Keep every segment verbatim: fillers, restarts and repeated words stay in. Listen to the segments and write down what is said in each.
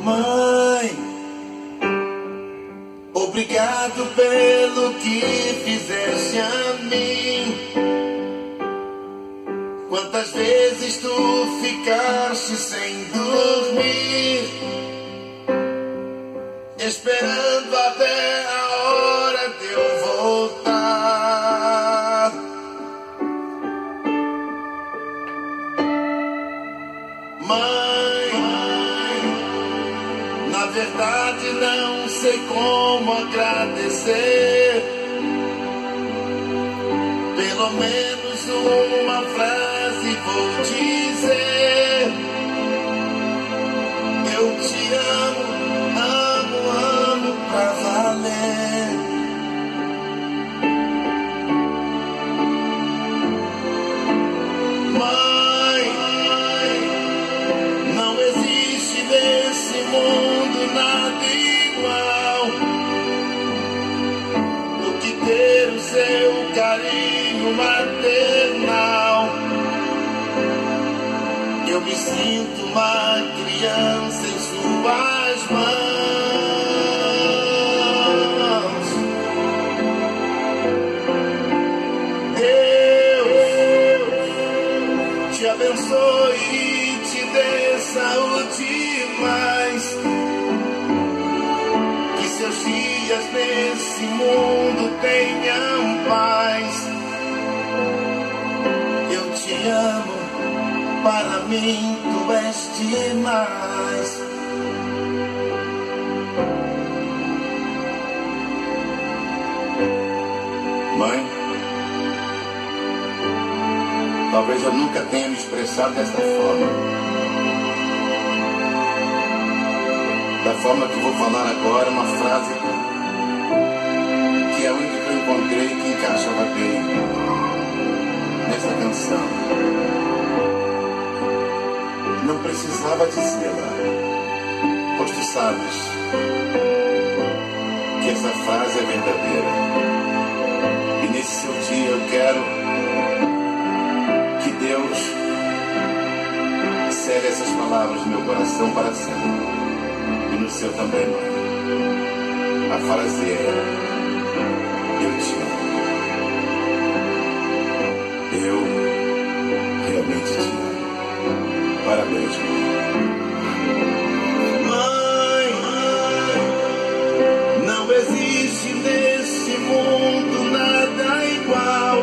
Mãe, obrigado pelo que fizeste a mim. Quantas vezes tu ficaste sem dormir, esperando até a hora de eu voltar. Mãe, na verdade não sei como agradecer. Pelo menos uma frase vou dizer: eu te amo, amo, amo pra valer. Mãe, não existe nesse mundo nada igual do que ter o seu carinho maternal. Eu me sinto uma criança em suas mãos. Deus te abençoe e te dê saúde e mais. Que seus dias nesse mundo tenham paz. Eu te amo, para mim tu és demais. Mãe, talvez eu nunca tenha me expressado dessa forma, da forma que vou falar agora, uma frase que é a única que eu encontrei que encaixava bem nessa canção. Não precisava dizê-la, pois tu sabes que essa frase é verdadeira. E nesse seu dia eu quero que Deus cele essas palavras no meu coração para sempre. E no seu também, mãe. A frase é: eu te amo. Eu realmente te amo. Parabéns, mãe. Mãe, não existe nesse mundo nada igual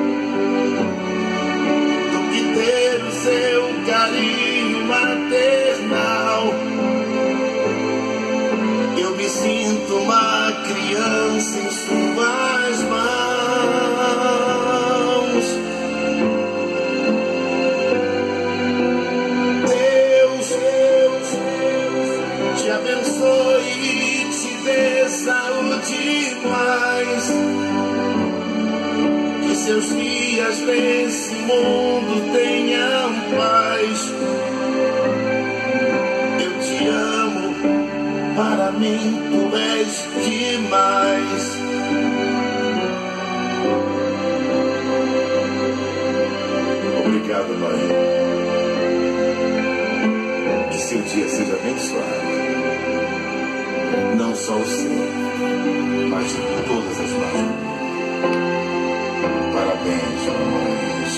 do que ter o seu carinho maternal. Eu me sinto uma criança em suas mãos. Deus, Deus, te abençoe e te dê saúde e mais. Que seus dias nesse mundo tenham paz. Eu te amo, para mim tu és demais. Obrigado, mãe. Que seu dia seja abençoado. Não só o seu, mas todas as mães. Parabéns, mamães.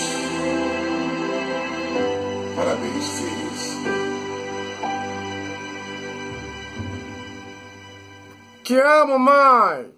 Parabéns, filhos. Te amo, mãe!